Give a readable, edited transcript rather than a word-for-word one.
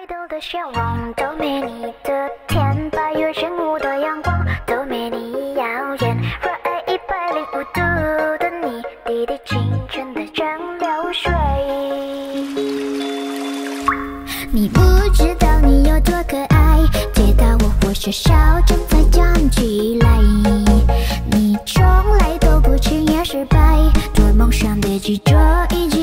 爱豆的笑容都没你的甜，8月正午的阳光都没你耀眼。热爱105度的你，滴滴清纯的蒸馏水。你不知道你有多可爱，接到我学校正在站起来。你从来都不轻言失败，做梦想别急着一击。